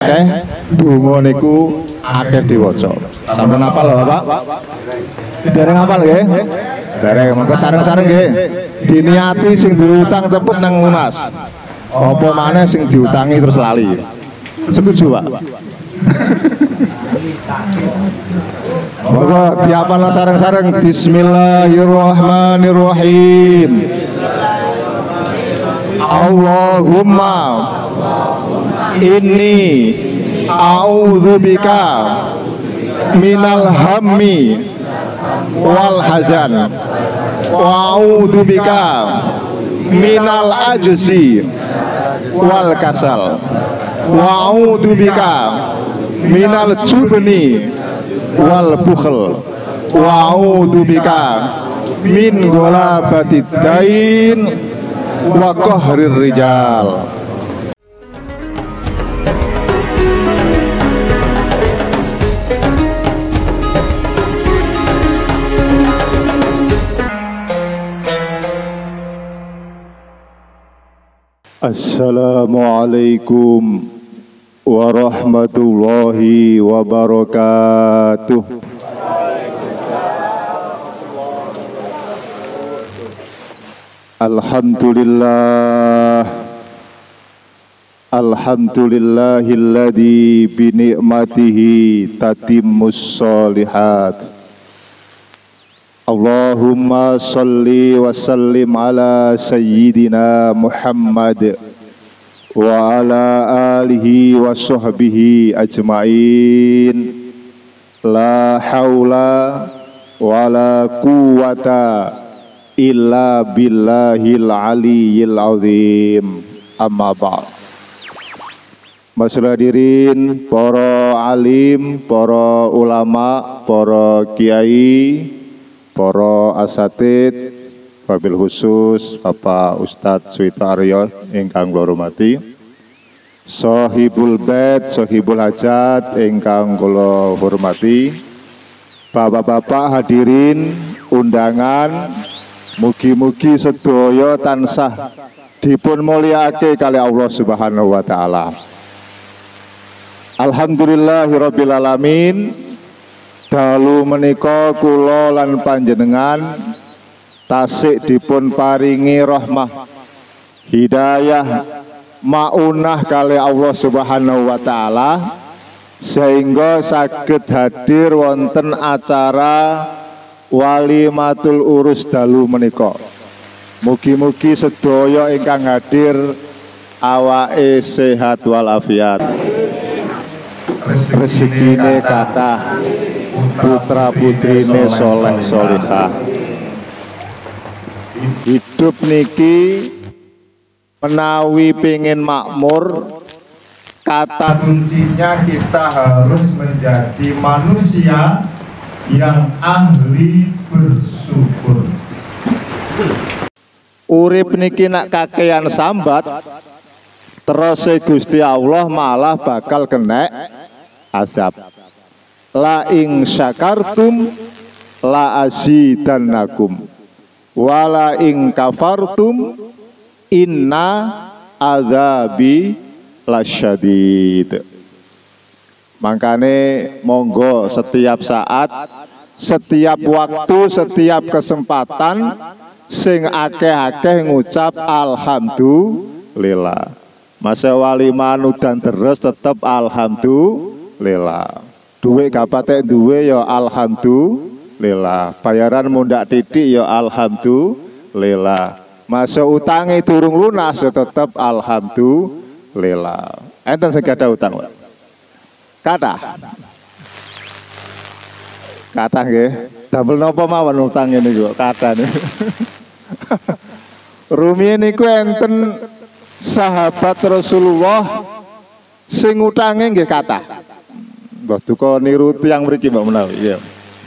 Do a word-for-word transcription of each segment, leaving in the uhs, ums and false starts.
akeh donga niku akeh diwaca. Sampeyan hafal lho, Pak? Dereng hafal nggih? Dereng mengko sareng-sareng nggih. Diniati sing diutang cepet nang lunas. Apa maneh sing diutangi terus lali. Setuju, Pak? Monggo dihafal sareng-sareng. Bismillahirrahmanirrahim. Allahumma inni a'udzubika minal hammi wal hazan wa a'udzubika minal ajzi wal kasal wa a'udzubika minal jubni wal bukhl wa a'udzubika min ghalabatid dain wa qahrir rijal. Assalamualaikum warahmatullahi wabarakatuh. Alhamdulillah, alhamdulillahilladzi bi ni'matihi tatimmus sholihat. Allahumma sholli wa sallim ala sayyidina Muhammad wa ala alihi wa sahbihi ajma'in. La haula wa la quwata illa billahil aliyyil azim. Amma ba'd. Masyaallah hadirin, para alim, para ulama, para kiai, para asatid, wabil khusus Bapak Ustadz Suwito Aryo ingkang kula hormati, Sohibul Bait, Sohibul Hajat ingkang kula hormati, bapak-bapak hadirin undangan, mugi-mugi sedaya tansah dipun mulyakake kali Allah Subhanahu wa taala. Alhamdulillahirabbil alamin. Dalu menika kula lan panjenengan tasik dipun paringi rahmah hidayah maunah kali Allah Subhanahu wa taala sehingga saged hadir wonten acara walimatul urus dalu menika. Mugi-mugi sedaya ingkang hadir awake sehat walafiat, rezekine kathah, putra putrine soleh solihah. Hidup niki menawi pengen makmur, kata kuncinya kita harus menjadi manusia yang ahli bersyukur. Urip niki nak kakean sambat, terus Gusti Allah malah bakal kena azab. La ing syakartum la azidannakum wala ing kafartum inna azabi lasyadid. Makane monggo setiap saat, setiap waktu, setiap kesempatan sing akeh-akeh ngucap alhamdulillah. Masa walimah udan terus tetep alhamdulillah. Duwe kapatek duwe ya alhamdulillah. Bayaran mundak titik ya alhamdulillah. Masa utangi turung lunas ya tetep alhamdulillah. Enten sing gadah utang, Pak? Kathah. Kathah nggih. Damel napa mawon utang niku kathah. Rumiyin niku enten sahabat Rasulullah sing utange nggih kathah. Mbah duka niru tiyang mriki mbak menawi. Iya.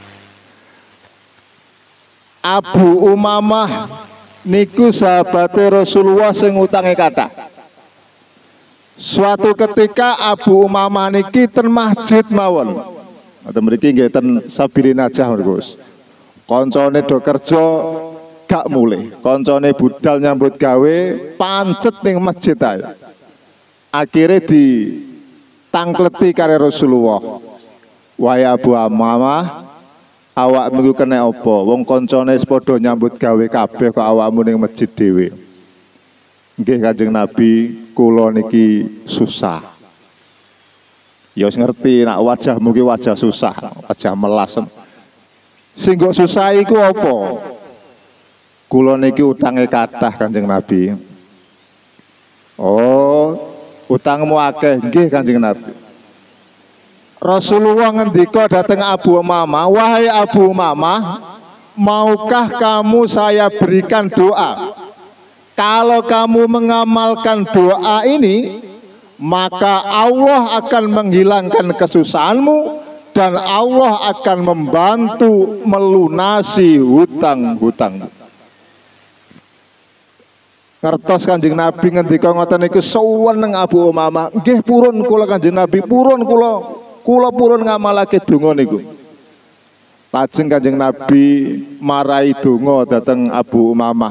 Abu Umamah niku sahabate Rasulullah sing utange kathah. Suatu ketika Abu Umamah niki ten masjid mawon. Atau mriki nggih ten Sabirin Najah Gus. Koncone do kerja gak mulih. Koncone budal nyambut gawe pancet ning masjid ae. Akhirnya di tangkleti kare Rasulullah. Wahai Abu Umamah, awak minggu kena apa? Wong koncone padha nyambut gawe kabeh kok awakmu ning masjid dhewe. Nggih Kanjeng Nabi, kula niki susah. Ya wis ngerti nak wajahmu ki wajah susah, wajah melas. Sing kok susah iku apa? Kula niki utange kathah Kanjeng Nabi. Oh, utangmu akeh. Nggih Kanjeng Nabi. Rasulullah ngendika datang Abu Umamah, wahai Abu Umamah, maukah kamu saya berikan doa? Kalau kamu mengamalkan doa ini, maka Allah akan menghilangkan kesusahanmu dan Allah akan membantu melunasi hutang-hutang. Ngertos Kanjeng Nabi ngendika ngoten niku suweneng Abu Umamah. Nggih purun kula Kanjeng Nabi, purun kula. Kula purun ngamalake donga niku. Lajeng Kanjeng Nabi marai donga dhateng Abu Umamah.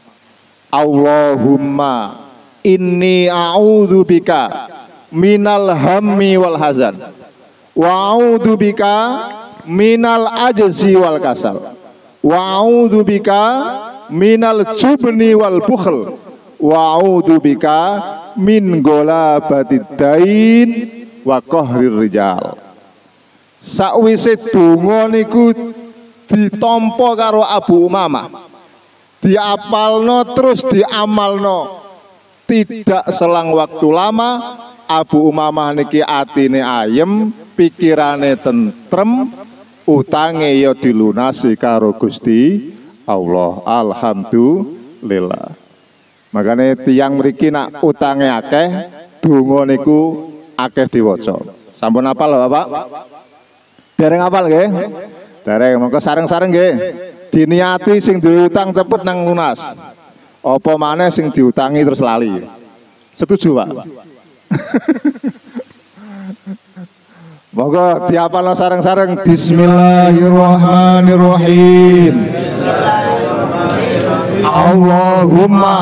Allahumma inni a'udzubika minal hammi wal hazan wa a'udzubika minal ajzi wal kasal wa a'udzubika minal jubni wal bukhl wa a'udzubika min golabatid dain wa qahrir rijal. Sakwise donga niku ditampa karo Abu Umamah, diapalno terus diamalno. Tidak selang waktu lama Abu Umamah niki atine ayem, pikirane tentrem, utange ya dilunasi karo Gusti Allah. Alhamdulillah. Makanya tiang mriki nak utange akeh, donga niku akeh diwaca. Sampun apal lho Bapak? Dereng apal nggih? Dereng, monggo sareng-sareng nggih. Diniati sing duwe utang cepet nang lunas. Apa maneh sing diutangi terus lali. Setuju, Pak? Monggo diapalno sareng-sareng. Bismillahirrahmanirrahim. Allahumma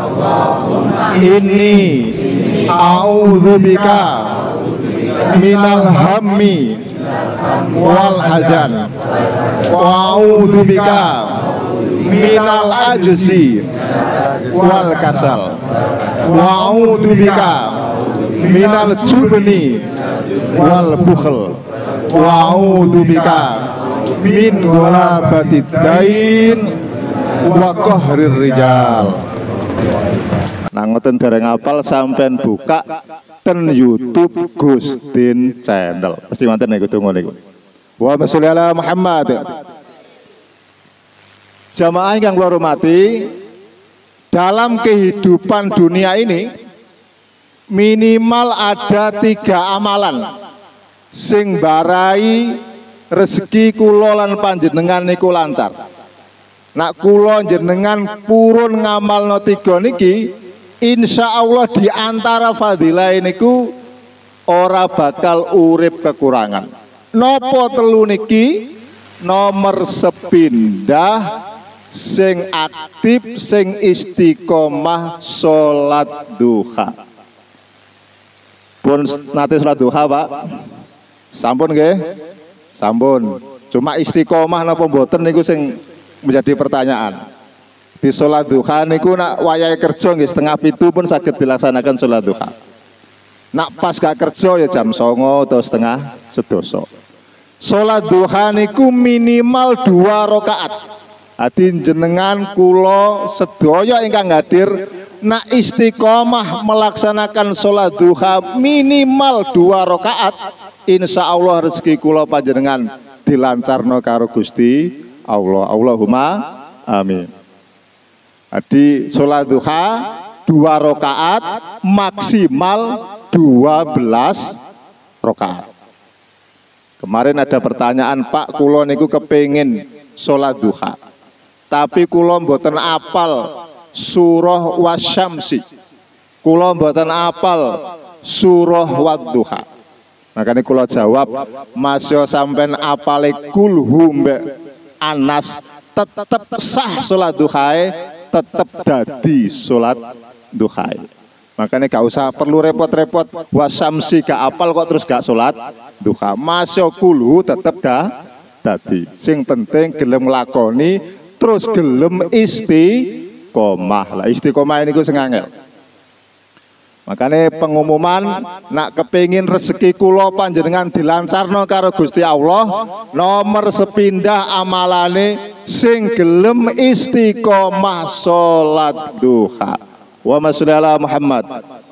inni a'udzubika minal hammi wal hazan wa a'udzubika minal ajzi wal kasal wa a'udzubika minal jubni wal bukhl wa a'udzubika min ghalabatid dain wa qahrir rijal. Nah ngoten dereng apal sampean buka ten YouTube Gustin Channel. Pasti manten niku donga niku. Wa sholli ala Muhammad. Jamaah yang kula hormati, dalam kehidupan dunia ini minimal ada tiga amalan sing barai rezeki kula lan panjenengan niku lancar. Nak kula jenengan purun ngamalno tiga niki, insya Allah di antara fadilah niku ora bakal urip kekurangan. Nopo telu niki? Nomor sepindah sing aktif sing istiqomah sholat duha. Pun nate sholat duha Pak? Sampun nggih? Sampun. Cuma istiqomah napa mboten niku sing menjadi pertanyaan. Di sholat duha niku nak wayahe kerja nggih setengah pitu pun saged dilaksanakan sholat duha. Nak pas gak kerja ya jam songo atau setengah sedoso. Sholat duha niku minimal dua rakaat. Hati jenengan kulo sedaya ingkang hadir nak istiqomah melaksanakan sholat duha minimal dua rakaat, insya Allah rezeki kulo panjenengan dilancarno karo Gusti Allah. Allahumma amin. Jadi sholat duha dua rakaat maksimal dua belas rakaat. Kemarin ada pertanyaan, Pak, kulo niku kepengin sholat duha, tapi kulo mboten apal surah wasyamsi, kulo mboten apal surah wadduha. Makanya kulo jawab, masih sampean apale kulhu mbek Anas, tetep sah sholat duha, tetep dadi sholat duha. Makanya gak usah perlu repot-repot wasamsi gak apal kok terus gak sholat duha. Masya kulu tetep gak tadi. Sing penting gelem lakoni terus gelem istiqomah. Lah istiqomah ini ku sing angel. Makanya pengumuman nak kepingin rezeki kula panjenengan dilancarno karo Gusti Allah, nomor sepindah amalane sing gelem istiqomah sholat duha. Wa masholli ala Muhammad.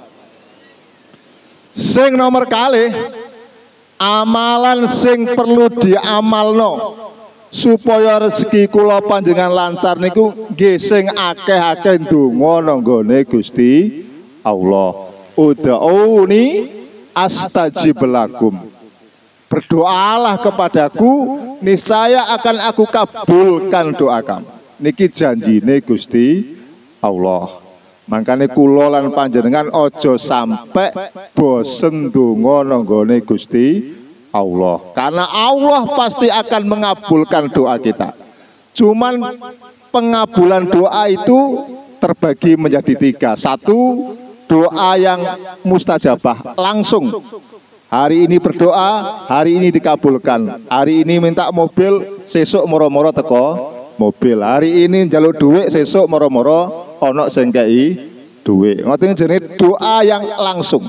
Sing nomor kali amalan sing perlu diamalno supaya rezeki kula panjenengan lancar niku nggih sing akeh-akeh ndonga nang nggone Gusti Allah. Ud'uni astajib lakum. Berdoalah kepadaku, niscaya akan aku kabulkan doa kamu. Niki janjine Gusti Allah. Makanya kula lan panjenengan ojo sampai bosen donga nang nggone Gusti Allah. Karena Allah pasti akan mengabulkan doa kita. Cuman pengabulan doa itu terbagi menjadi tiga. Satu, doa yang mustajabah langsung. Hari ini berdoa, hari ini dikabulkan. Hari ini minta mobil, sesuk moro-moro teko mobil. Hari ini njaluk duit, sesuk moro-moro ono sing kei duit. Ngoten jenenge doa yang langsung.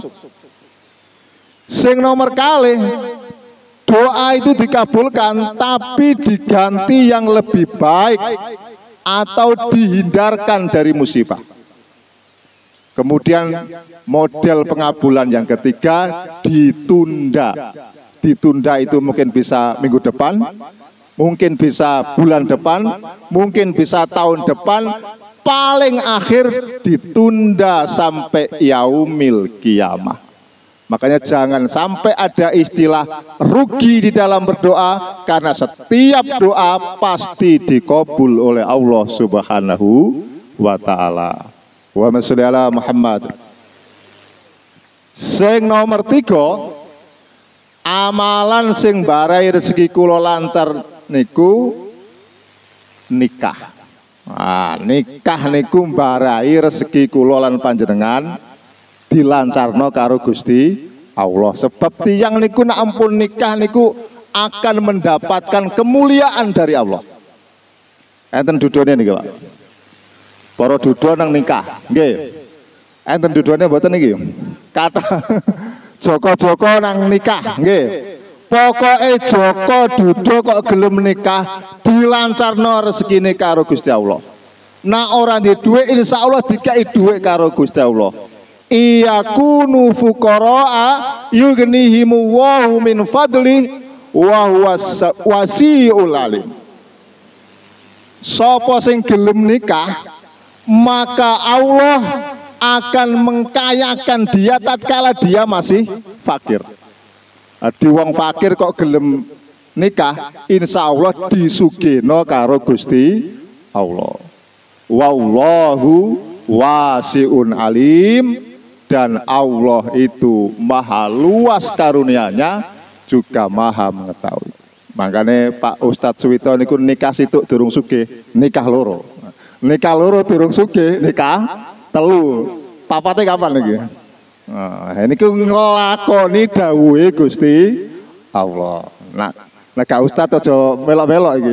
Sing nomor kali doa itu dikabulkan tapi diganti yang lebih baik atau dihindarkan dari musibah. Kemudian model pengabulan yang ketiga ditunda. Ditunda itu mungkin bisa minggu depan, mungkin bisa bulan depan, mungkin bisa tahun depan, paling akhir ditunda sampai yaumil kiamah. Makanya jangan sampai ada istilah rugi di dalam berdoa, karena setiap doa pasti dikabul oleh Allah Subhanahu wa ta'ala. Wa masholli ala Muhammad. Sing nomor tiga, amalan sing barai rezeki kula lancar niku nikah. Nah, nikah niku barai rezeki kula lan panjenengan dilancarno karo Gusti Allah. Sebab tiyang niku nak ampun nikah niku akan mendapatkan kemuliaan dari Allah. Enten dudone niki, Pak. Para dudo nang nikah, nggih. Enten dudone mboten niki. Kata Joko-joko nang nikah, nggih. Pokoke Joko dudo kok gelem nikah dilancarno rezekine karo Gusti Allah. Nah orang di duit insya Allah dikai duit karo Gusti Allah. Iyakunu fuqara'a yugnihimu wahu min fadli wa huwa wasi'ul alim. Sapa sing gelem nikah maka Allah akan mengkayakan dia tatkala dia masih fakir. Di wong fakir kok gelem nikah, insya Allah disugeno karo Gusti Allah. Wallahu wasi'un alim, dan Allah itu maha luas karunianya juga maha mengetahui. Makanya Pak Ustadz Suwito niku nikah situ durung sugih, nikah loro. Nikah loro durung sugih, nikah telu. Papate kapan lagi? Nah, ini ku ngelakoni dawuhe Gusti Allah. Nah, nek Ustadz aja melok-melok iki.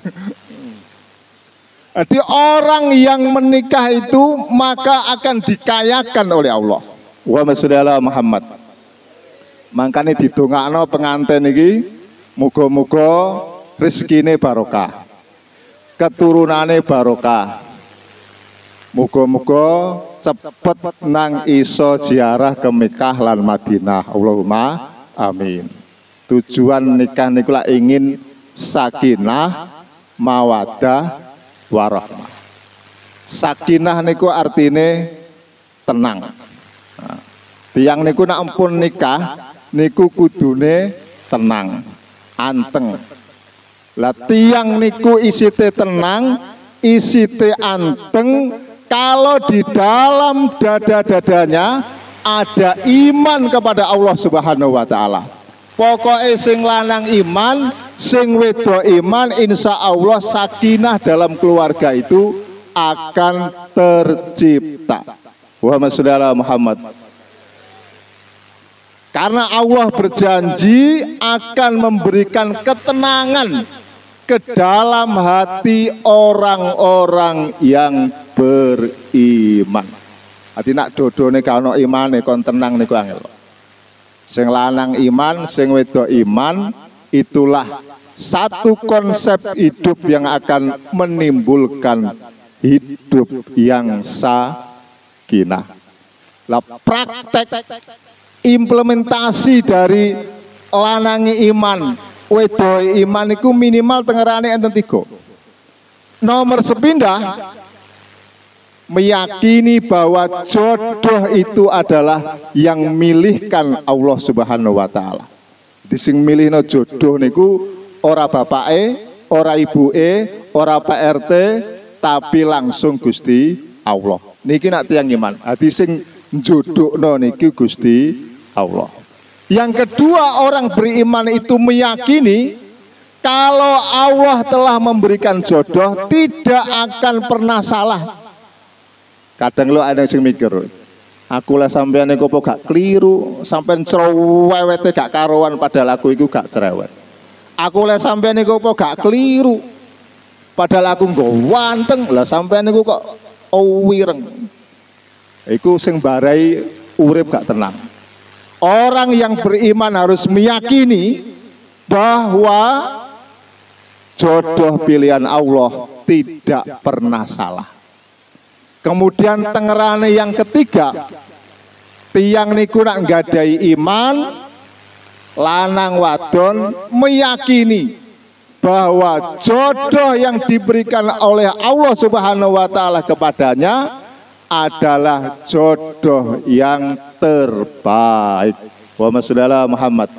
Jadi orang yang menikah itu maka akan dikayakan oleh Allah. Wa masholli ala Muhammad. Makanya didongakno pengantin iki, muga-muga rezekine barokah, keturunane barokah, muga-muga cepet nang iso ziarah ke Mekah lan Madinah. Allahumma amin. Tujuan nikah niku lak ingin sakinah, mawaddah, warahmah. Sakinah niku artine tenang. Nah, tiang niku nak ampun nikah niku kudune tenang, anteng. Lah tiang niku isite tenang, isite anteng kalau di dalam dada-dadanya ada iman kepada Allah Subhanahu wa taala. Pokoknya sing lanang iman, sing wedo iman, insya Allah sakinah dalam keluarga itu akan tercipta. Muhammad sholli ala Muhammad. Karena Allah berjanji akan memberikan ketenangan ke dalam hati orang-orang yang beriman. Hati nak dodone kalau iman kon tenang niku angel. Sing lanang iman, sing wedok iman, itulah satu konsep hidup yang akan menimbulkan hidup yang sakinah. Lah praktek implementasi dari lanangi iman, wedoi iman itu minimal tengerane enten tiga. Nomor sepindah meyakini bahwa jodoh itu adalah yang milihkan Allah Subhanahu wa taala. Di sing milihno jodoh niku ora bapake, ora ibuke, ora Pak R T, tapi langsung Gusti Allah. Niki nak tiyang iman. Hati sing jodohno niki Gusti Allah. Yang kedua, orang beriman itu meyakini kalau Allah telah memberikan jodoh tidak akan pernah salah. Kadang lo ada yang mikir, aku lah sampean iku apa gak keliru, sampean cerewete gak karuan padahal aku iku gak cerewet. Aku lah sampean iku apa gak keliru, padahal aku nggo wanteng, lah sampean iku kok wireng. Iku sing barai urip gak tenang. Orang yang beriman harus meyakini bahwa jodoh pilihan Allah tidak pernah salah. Kemudian tengerane yang ketiga, tiang niku nak nggadai iman, lanang wadon meyakini bahwa jodoh yang diberikan oleh Allah Subhanahu wa taala kepadanya adalah jodoh yang terbaik. Muhammad sholli ala Muhammad.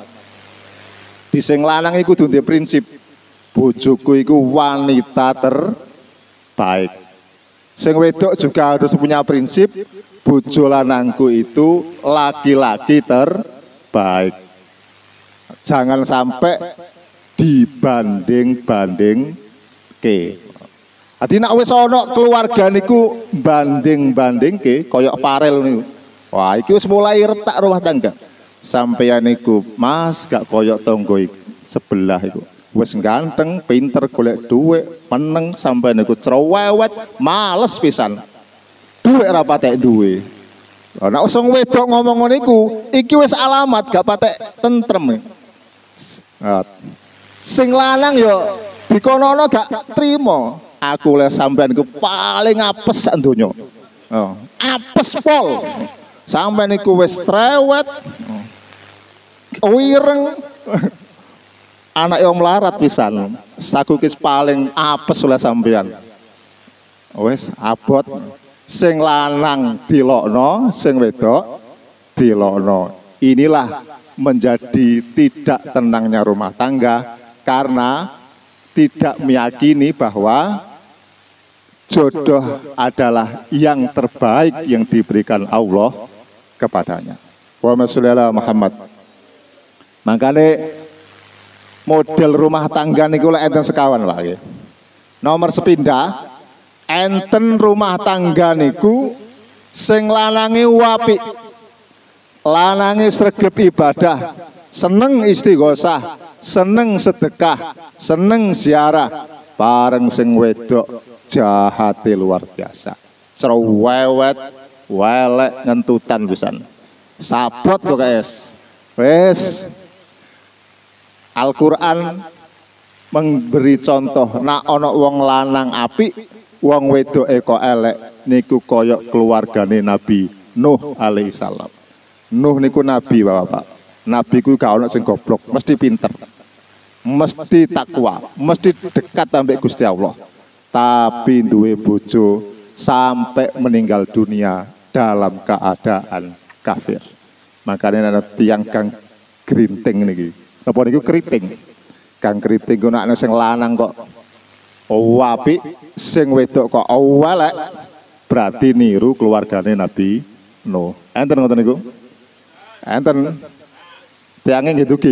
Di sing lanang iku duwe prinsip bojoku iku wanita terbaik. Sing wedok juga harus punya prinsip bojo lanangku itu laki-laki terbaik. Jangan sampai dibanding-banding ke. Ati nak wis ana keluarga niku banding-bandingke koyok Farel niku. Wah, iki wis mulai retak rumah tangga. Sampeyan niku, Mas, gak koyok tonggo sebelah iku. Wis ganteng, pinter, golek duit, meneng, sampeyan niku cerewet, males pisan. Duit ra patek duwe. Lah nek wong wedok ngomong ngono iku, iki wis alamat gak patek tentrem. Nah, sing lanang yo dikono-ono gak trimo. Aku le sampean ku paling apes sak donya. Oh, apes pol. Sampean iku wis trewet. Wireng. Anak yang melarat pisan. Saku kis paling apes oleh sampean. Wis abot. Sing lanang dilokno, sing wedok dilokno. Inilah menjadi tidak tenangnya rumah tangga karena tidak meyakini bahwa jodoh adalah yang terbaik yang diberikan Allah kepadanya. Muhammad sholli ala Muhammad. Makanya model rumah tangga niku lek enten sekawan wae. Nomor sepindah, enten rumah tangga niku sing lanange apik. Lanange sregep ibadah, seneng istighosah, seneng sedekah, seneng ziarah, bareng sing wedok jahate luar biasa. Cerewet, welek ngentutan pisan. Sabot kok guys. Wes. Al-Qur'an memberi contoh nak ana wong lanang apik, wong wedoke kok elek niku koyok keluargane Nabi Nuh alaihi salam. Nuh niku nabi Bapak. Nabi ku gak ono sing goblok, mesti pinter. Mesti takwa, mesti dekat sampai Gusti Allah. Tapi duwe bojo sampai meninggal dunia dalam keadaan kafir. Makanya ada tiang kang keriting niki. Apa niku keriting? Kang keriting ku nek sing lanang kok apik, sing wedok kok elek, berarti niru keluargane Nabi Nuh. Enten ngoten niku? Enten. Tiangnya gitu ki.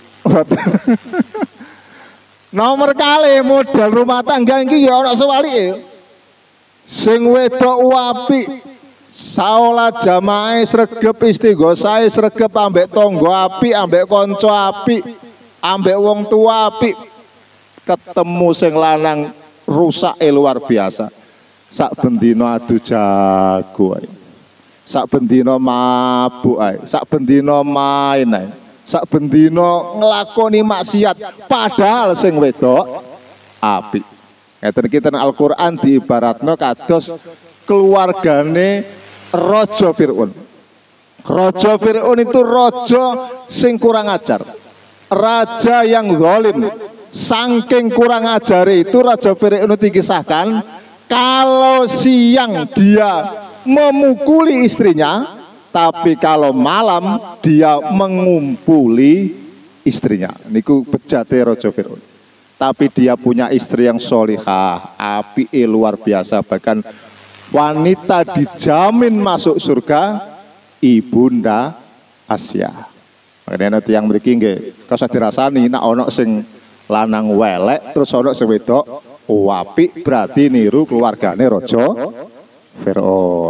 Nomor kali model rumah tangga iki ya ana sewalike. Sing wedok apik, Salat jamaah sregep istighosah sregep ambek tonggo api, ambek konco api, ambek wong tua api. Ketemu sing lanang rusak luar biasa. Sak bendino adu jago ae. Sak bendino mabuk ae, sak bendino main ae. Sak bendino nglakoni maksiat padahal sing wedok api. Ngeten iki ten Al-Qur'an diibaratno kados keluargane Raja Fir'aun. Raja Fir'aun itu raja sing kurang ajar, raja yang zalim. Saking kurang ajar itu Raja Fir'aun dikisahkan kalau siang dia memukuli istrinya, tapi kalau malam dia mengumpuli istrinya. Niku bejate Raja Fir'aun. Tapi dia punya istri yang solihah, api luar biasa, bahkan wanita dijamin masuk surga, Ibunda Asya. Makanya nanti yang mriki nggih kasa dirasani nek ana sing lanang welek terus ana sing wedok apik, berarti niru keluargane Raja Fir'aun.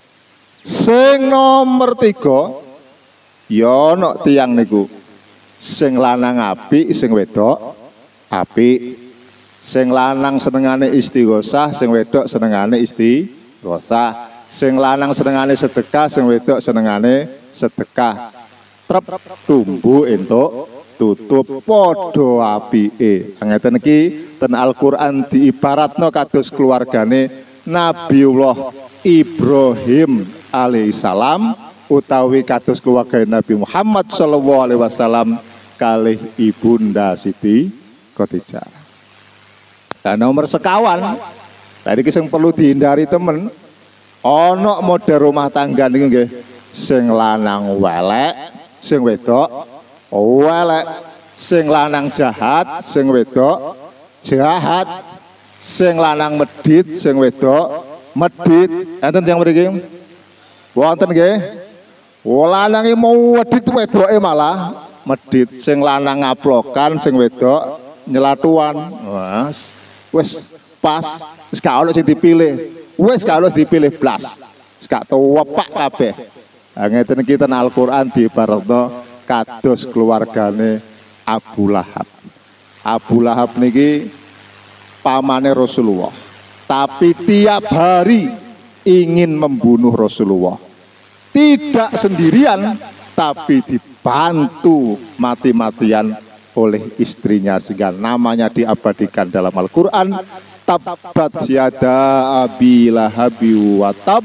Sing nomor tiga ya ana tiyang niku sing lanang apik, sing wedok apik. Sing lanang senengane istighosah, sing wedok senengane istighosah. Sing lanang senengane sedekah, sing wedok senengane sedekah. Trep tumbuh entuk tutup padha apike. Ngeten iki ten Al-Qur'an diibaratno kados keluargane Nabiullah Ibrahim alaihissalam utawi kados keluarga Nabi Muhammad sallallahu alaihi wasallam kalih Ibunda Siti Khadijah. Nah, nomor sekawan tadi kisah perlu dihindari temen, ono model rumah tangga nih nggih sing lanang welek, sing wedok welek, sing lanang jahat, sing wedok jahat, sing lanang medit, sing wedok medit. Enten yang mriki wonten nggih, lanang mau medit wedoke malah medit, sing lanang ngaplokan, sing wedok nyelatuan. Mas wes pas, wis gak ono sing dipilih, wis gak ono dipilih blas, wis gak tuwepak kabeh. Ha ngeten iki ten Al-Qur'an diibaratno kados keluargane Abu Lahab. Abu Lahab niki pamane Rasulullah, tapi tiap hari ingin membunuh Rasulullah. Tidak sendirian, tapi dibantu mati-matian oleh istrinya, sehingga namanya diabadikan dalam Al-Quran. Tabbat yada abi lahabi wa tab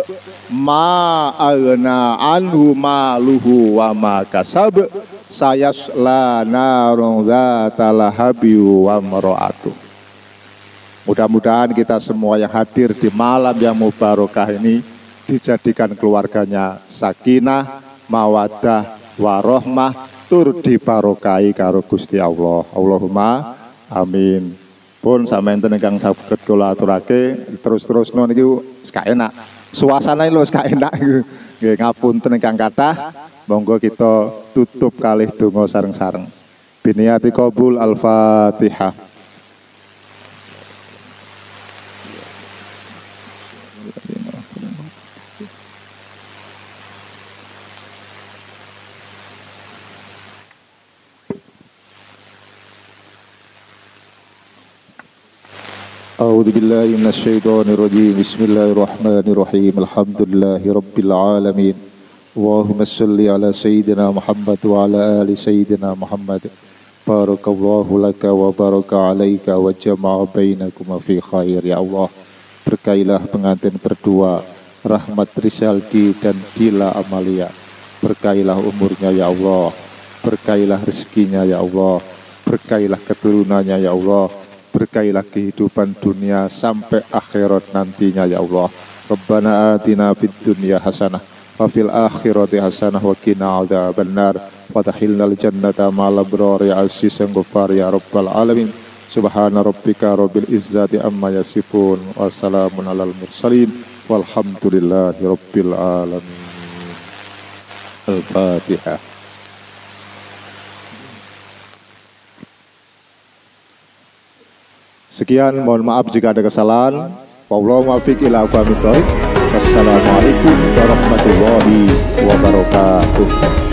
ma agna anhu maluhu wa ma kasab sayasla narun dzata lahabi wa mar'atu. Mudah-mudahan kita semua yang hadir di malam yang mubarakah ini dijadikan keluarganya sakinah, mawaddah, warohmah, tur dibarokai karo Gusti Allah. Allahumma amin. Pun sampeyan ingkang saged kula aturake terus-terus no niku gak enak. Suasana lho gak enak niku. Nggih ngapunten ingkang kathah. Monggo kita tutup kalih donga sareng-sareng. Biniyati qabul Al-Fatihah. A'udzu billahi minasy syaithanir rajim. Bismillahirrahmanirrahim. Alhamdulillahi rabbil alamin. Allahumma shalli ala sayyidina Muhammad wa ala ali sayyidina Muhammad. Barakallahu laka wa baraka alaika wa jama'a bainakuma fi khair. Ya Allah, berkailah pengantin berdua Rahmat Rizaldi dan Dila Amalia. Berkailah umurnya ya Allah, berkailah rezekinya ya Allah, berkailah keturunannya ya Allah, berkailah kehidupan dunia sampai akhirat nantinya ya Allah. Rabbana atina fid dunya hasanah wa fil akhirati hasanah wa qina adzabannar wa tahhilnal jannata ma'al abrar ya aziz ghafar ya rabbal alamin. Subhana rabbika rabbil izzati amma yasifun wa salamun alal mursalin walhamdulillahi rabbil alamin. Al-Fatihah. Sekian, mohon maaf jika ada kesalahan. Wallahu muwaffiq ila aqwamit thoriq. Wassalamualaikum warahmatullahi wabarakatuh.